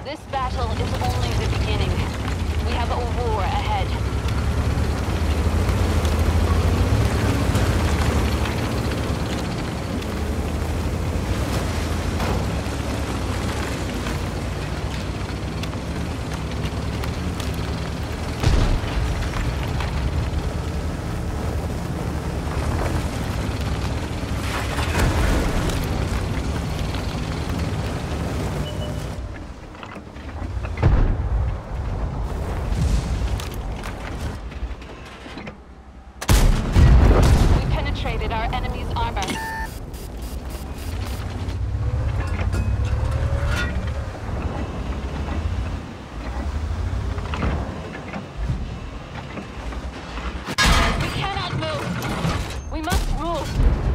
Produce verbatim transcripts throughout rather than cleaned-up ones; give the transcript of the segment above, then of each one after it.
This battle is only the beginning. We have a war ahead. Our enemy's armor. We cannot move. We must move.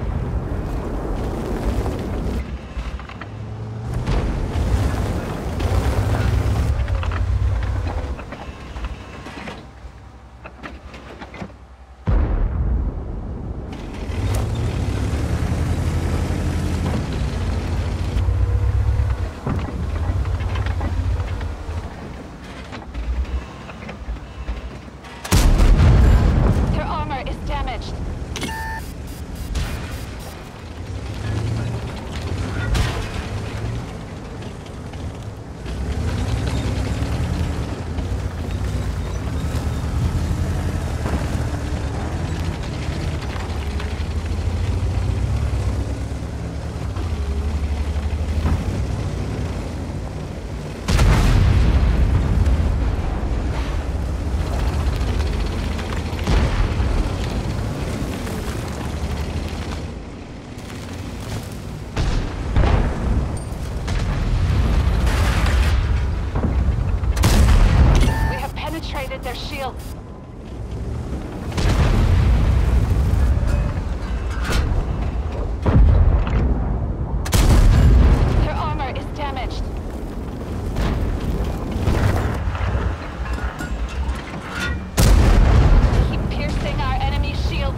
Their shields. Their armor is damaged. Keep piercing our enemy's shields.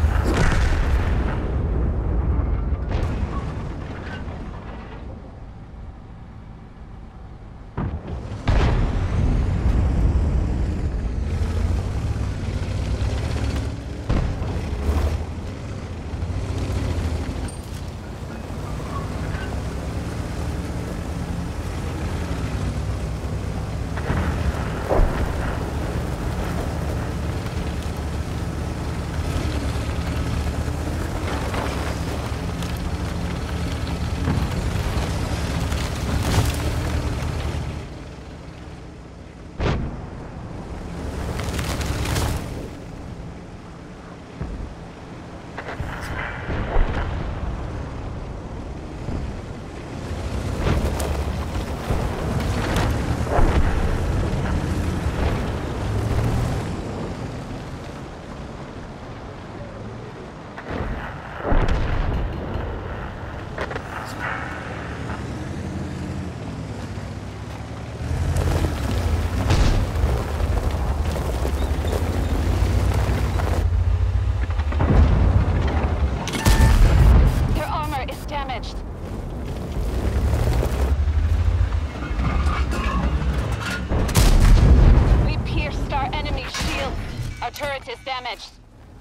Our turret is damaged.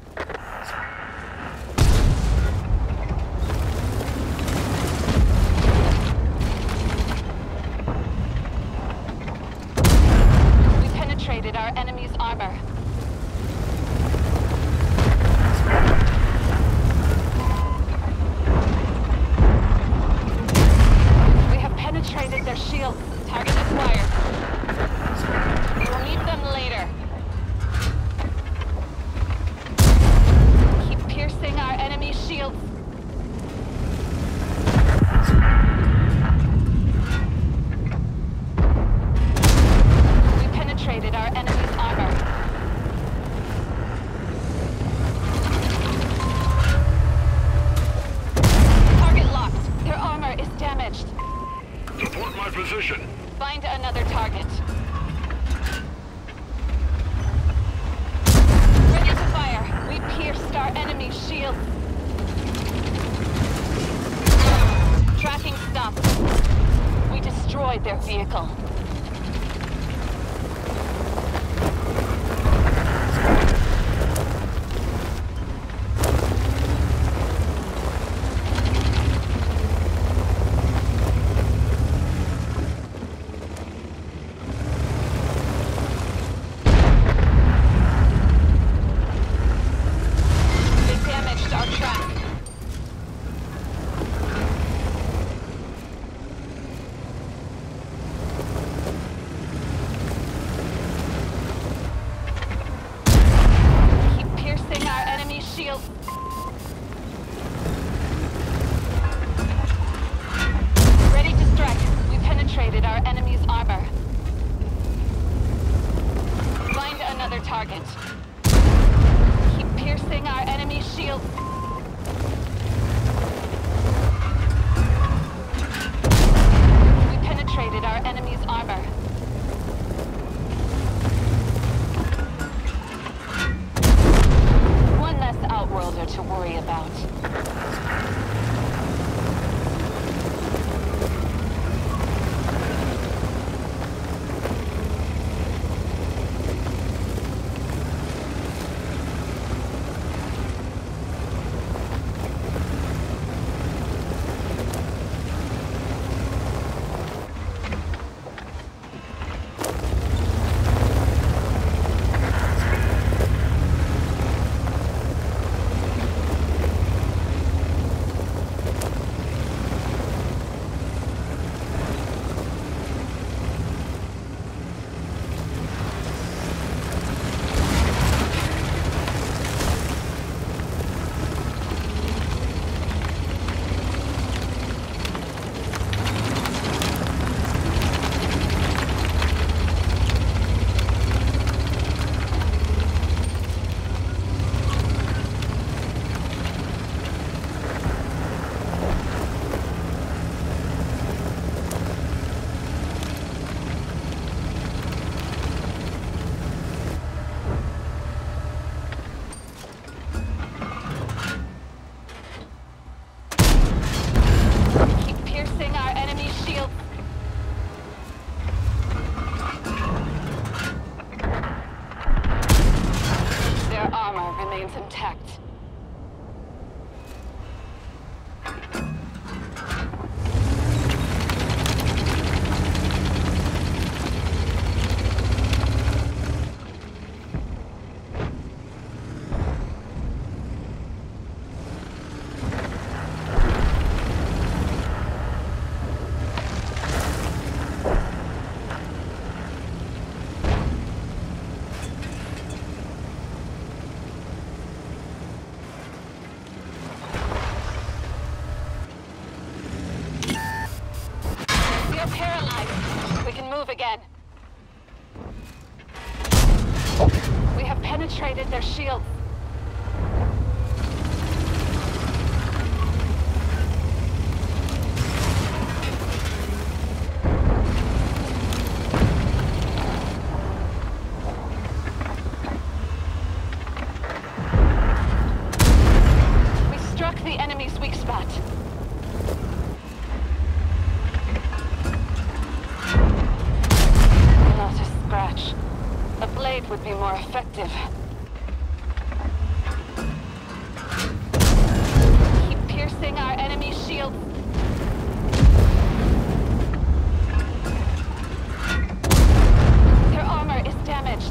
We penetrated our enemy's armor. We have penetrated their shields. Target acquired. We will meet them later. Piercing our enemy's shields. We penetrated our enemy's armor. Target locked. Their armor is damaged. Support my position. Find another target. Ready to fire. We pierced our enemy's shield. Tracking stopped. We destroyed their vehicle. target. Keep piercing our enemy shield. We penetrated our enemy's armor. One less outworlder to worry about. Intact. Again. We have penetrated their shields. We struck the enemy's weak spot. A blade would be more effective. Keep piercing our enemy's shield. Their armor is damaged.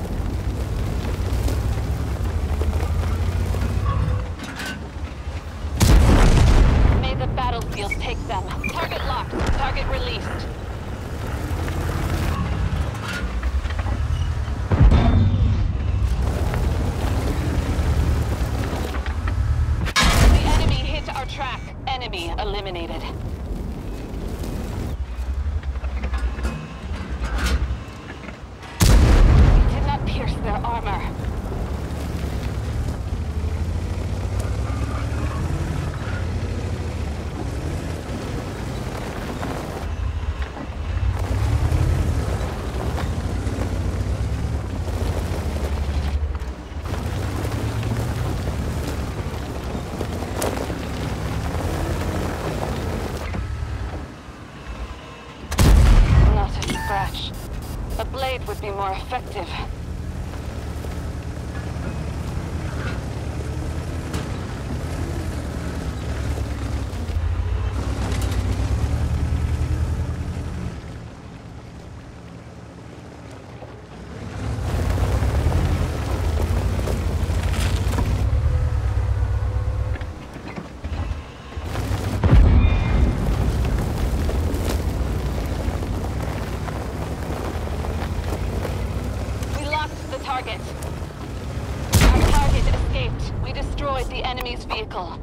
May the battlefield take them. Target locked. Target released. Track. Enemy eliminated. We did not pierce their armor. A blade would be more effective. Target. Our target escaped. We destroyed the enemy's vehicle.